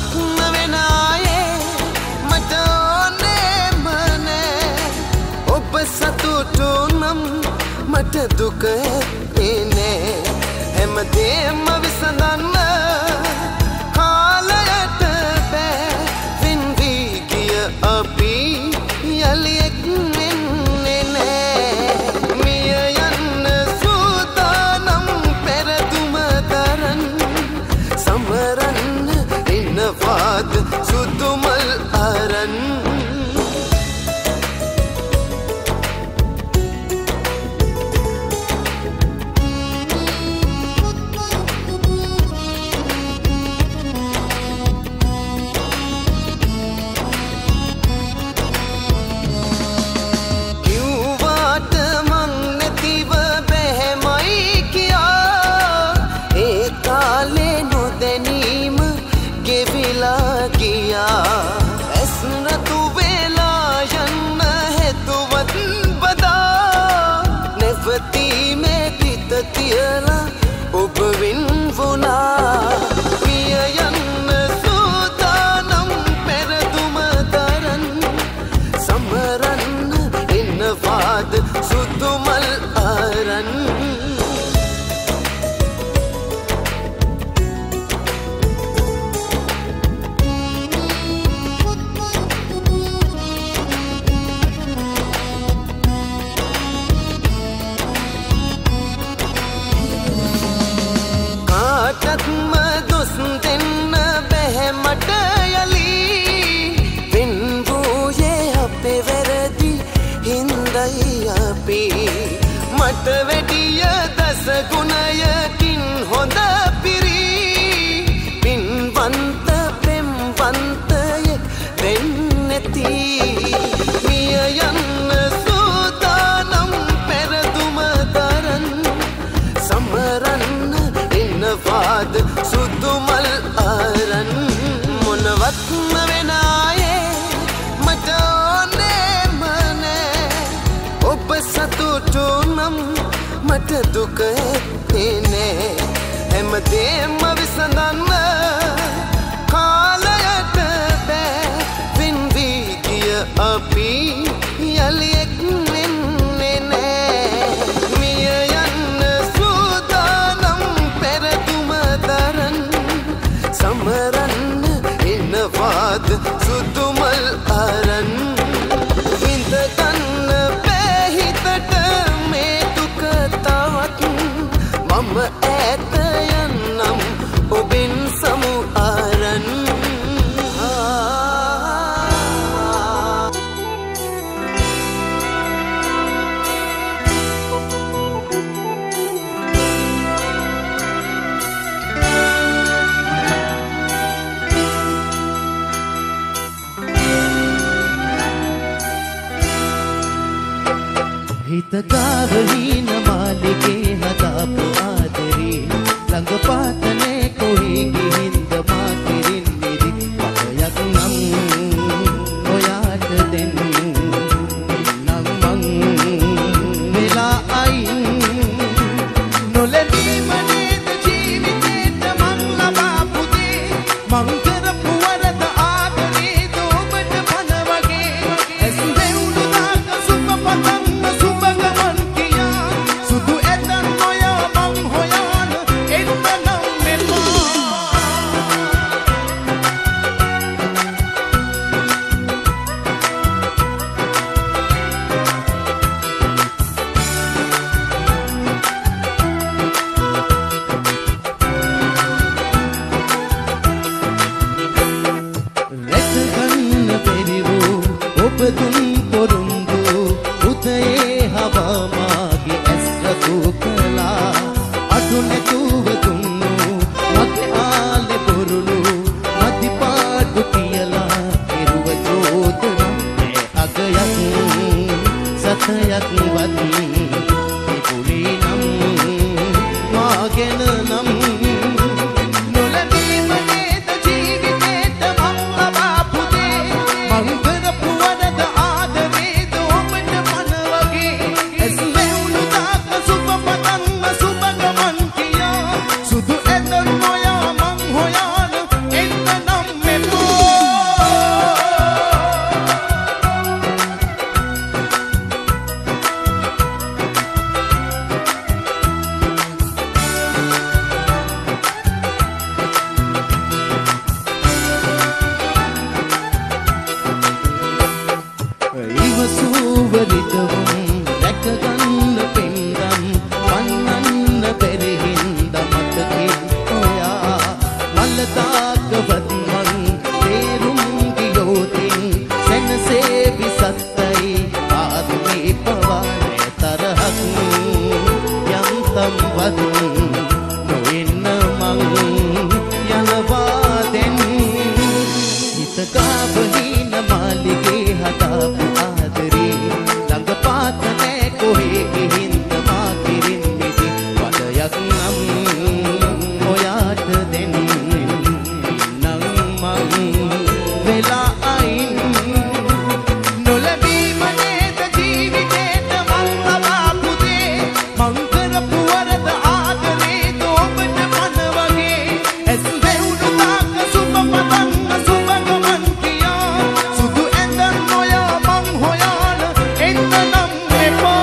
වෙන ආයේ මට ඕනේම නෑ ඔබ සතුටු නම් මට දුක එන්නේ හැමදේම විසඳන්න කාලයට බෑ වින් වී ගිය අපි යලි එක් වෙන්නේ නෑ මිය යන්න සූදානම් පෙරදුම දරන් සමරන්න ඉන්නවාද සුදුමල් අරන් තියලා ඔබ වින්වුණා මිය යන්න සූදානම් පෙරදුම දරන් සමරන්න ඉන්නවාද සුදුමල් අරන් කාටත්ම දොස් දෙන්න බැහැ මට යලි වෙන් වූයේ අපේ වැරදි හින්දයි අපි මට වැඩිය දස ගුණයකින් හොඳ පිරි පින්වන්ත ප්‍රේමවන්තයෙක් වෙන්නැති මිය යන්න සූදානම් පෙරදුම දරන් සමරන්න ඉන්නවාද සුදුමල් අරන් මොනවත්ම වෙන ආයේ මට ඕනේම නෑ ඔබ සතුටු නම් මට දුක එන්නේ හැමදේම විසඳන්න කාලයට බෑ වින් වී ගිය අපි යලි එක් වෙන්නේ නෑ මිය යන්න සූදානම් පෙරදුම දරන් සමරන්න ඉන්නවාද සුදුමල් අරන් විඳ ගන්න බෑ හිතට මේ දුක තවත් මම ඈත යන්නම් ඔබෙන් සමු අරන් හිත ගාවලින මාලිගේ හදාපු ආදරේ ළඟ පාතනේ කොහි ගිහින්ද මා කිරින් මිරි පතයක් නම් ඔයාට දෙන්න නම් මං වෙලා අයින් නොලැබීම නේද ජීවිතේට මං ලබාපු දේ මං කරපු වරද ආදරේ දෝබට පන වගේ ඇස් දෙවුණු දාක සුබ පතන්න මං වෙලා අයින් නොලැබීම නේද ජීවිතේට මං ලබාපු දේ මං කරපු වරද ආදරේද ඔබට මන වගේ ඇස් දෙවුණු තාක සුබ පතන්න සුබ ගමන් කියා සුදු ඇඳන් නොයා මං හොයාන එන්න නම් එපා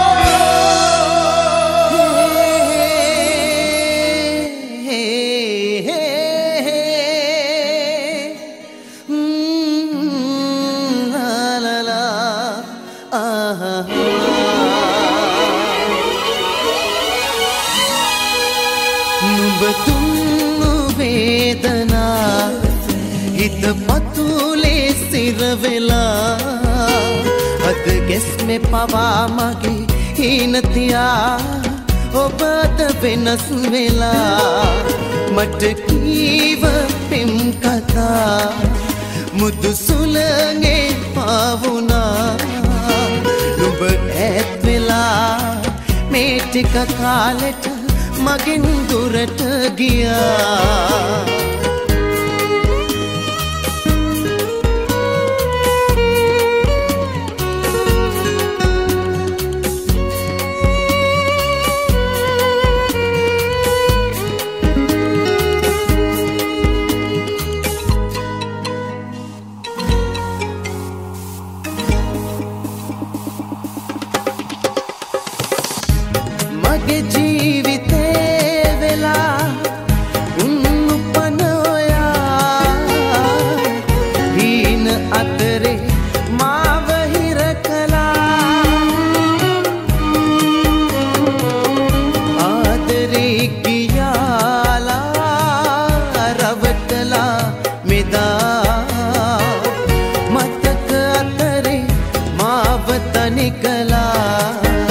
නුඹතුන්නු වේදනා හිත පතුලේ සිර වෙලා අද ගැස්මේ පවා මගේ හීනතියා ඔබද වෙනස් වෙලා මට කීව පෙම් කතා මුදු සුළඟේ පාවුනා නුඹ ඈත් වෙලා මේ ටික කාලෙට මගෙන් දුරට ගියා මගේ ජීවිතේ වෙලා උන්නු පන ඔයා හීන අතරේ මාව හිර කළා ආදරේ ගියාලා රවටලා මෙදා මතක අතරේ මාව තනි කළා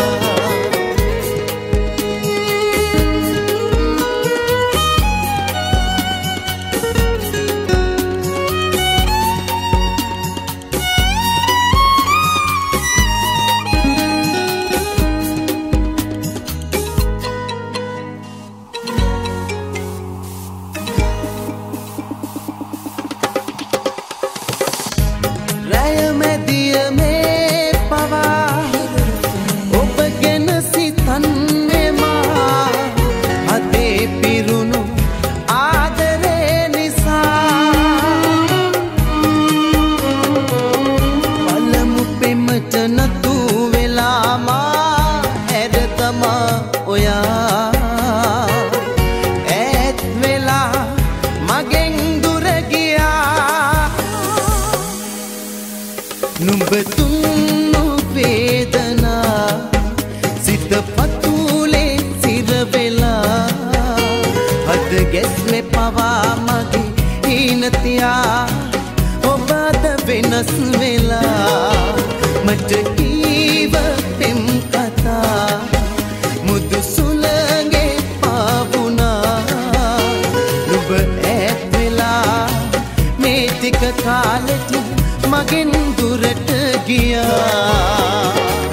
රැයමැදිය මේ පවා ඔබ ගැන සිතන්නේ මා අතේ පිරුණු ආදරේ නිසා පළමු පෙමට නතු වෙලා මා හැර තමා ඔයා ඈත් වෙලා මගෙන් දුර ගියා නුඹතුන්නු වේදනා සිත පතුලේ සිර වෙලා අද ගැස්මේ පවා මගේ හීනතියා ඔබද වෙනස් වෙලා මට කීව පෙම් කතා මුදු සුළඟේ පාවුනා නුඹ ඈත් වෙලා මේ ටික කාලෙට මගෙන් දුරට ගියා